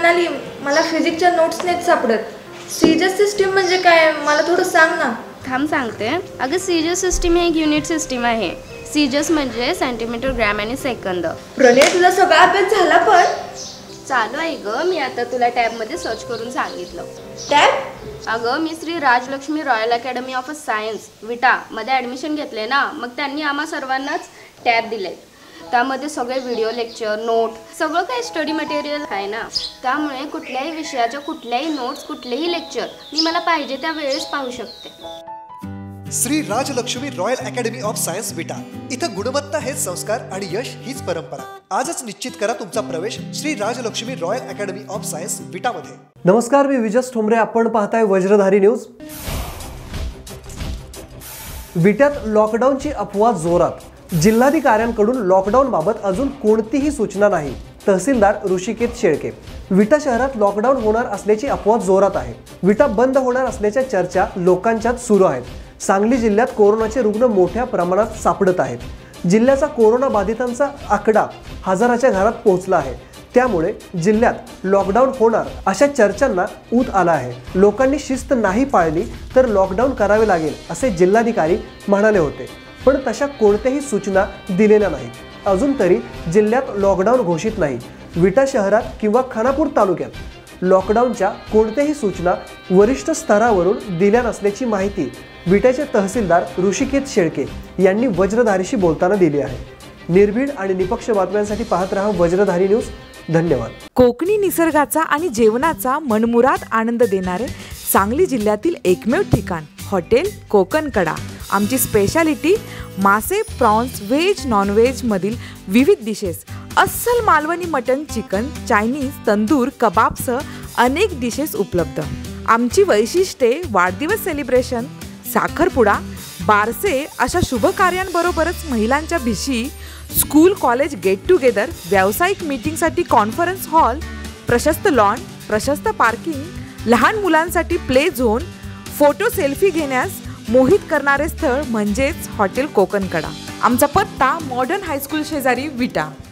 म्हणाली मला फिजिक्सच्या नोट्स नाहीत सापडत. सीजस सिस्टीम म्हणजे काय मला थोडं सांग ना. थांब सांगते. अगं सीजस सिस्टीम ही एक युनिट सिस्टीम आहे. सीजस म्हणजे सेंटीमीटर, ग्रॅम आणि सेकंद. प्रणय तुझा सगळा अभ्यास झाला पण चालू आहे ग. मी आता तुला टॅबमध्ये सर्च करून सांगितलं. टॅब? अगं मी Shri Rajlakshmi royal academy of science विटामध्ये ॲडमिशन घेतले ना, मग त्यांनी आम्हा सर्वांनाच टॅब दिले. त्यामध्ये सगळे व्हिडिओ लेक्चर, नोट, सगळं काही स्टडी मटेरियल आहे ना. त्यामुळे कुठल्याही विषयाच्या कुठल्याही नोट्स, कुठलेही लेक्चर मी मला पाहिजे त्या वेळेस पाहू शकते. Shri Rajlakshmi royal academy of science Vita. इथं गुणवत्ता हेच संस्कार आणि यश हीच परंपरा. आजच निश्चित करा तुमचा प्रवेश Shri Rajlakshmi royal academy of science विटामध्ये. नमस्कार, मी विजस ठोंबरे. आपण पाहताय वज्रधारी न्यूज. विट्यात लॉकडाऊनची अफवा जोरात. जिल्हाधिकाऱ्यांकडून लॉकडाऊन बाबत अजून कोणतीही सूचना नाही. तहसीलदार ऋषिकेत शेळके. विटा शहरात लॉकडाऊन होणार असल्याची अफवा जोरात आहे. विटा बंद होणार असल्याच्या चर्चा लोकांच्यात सुरू आहेत. सांगली जिल्ह्यात कोरोनाचे रुग्ण मोठ्या प्रमाणात सापडत आहेत. जिल्ह्याचा कोरोना बाधितांचा आकडा हजाराच्या घरात पोहोचला आहे. त्यामुळे जिल्ह्यात लॉकडाऊन होणार अशा चर्चांना ऊत आला आहे. लोकांनी शिस्त नाही पाळली तर लॉकडाऊन करावे लागेल असे जिल्हाधिकारी म्हणाले होते, पण तशा कोणत्याही सूचना दिलेल्या नाहीत. अजून तरी जिल्ह्यात लॉकडाऊन घोषित नाही. विटा शहरात किंवा खानापूर तालुक्यात लॉकडाऊनच्या कोणत्याही सूचना वरिष्ठ स्तरावरून दिल्या नसल्याची माहिती विट्याचे तहसीलदार ऋषिकेत शेळके यांनी वज्रधारीशी बोलताना दिली आहे. निर्भीड आणि निपक्ष बातम्यांसाठी पाहत रहा वज्रधारी न्यूज. धन्यवाद. कोकणी निसर्गाचा आणि जेवणाचा मनमुराद आनंद देणारे सांगली जिल्ह्यातील एकमेव ठिकाण हॉटेल कोकणकडा. आमची स्पेशालिटी मासे, प्रॉन्स, व्हेज, नॉनव्हेज मधील विविध डिशेस, अस्सल Malvani mutton, chicken, Chinese, tandoor, कबाबसह अनेक डिशेस उपलब्ध. आमची वैशिष्ट्ये वाढदिवस सेलिब्रेशन, साखरपुडा, बारसे अशा शुभ कार्यांबरोबरच महिलांच्या भिशी, स्कूल कॉलेज गेट टुगेदर, व्यावसायिक मीटिंगसाठी कॉन्फरन्स हॉल, प्रशस्त लॉन, प्रशस्त पार्किंग, लहान मुलांसाठी प्ले झोन, फोटो सेल्फी घेण्यास मोहित करणारे स्थळ म्हणजेच हॉटेल कोकणकडा. आमचा पत्ता मॉडर्न हायस्कूल शेजारी विटा.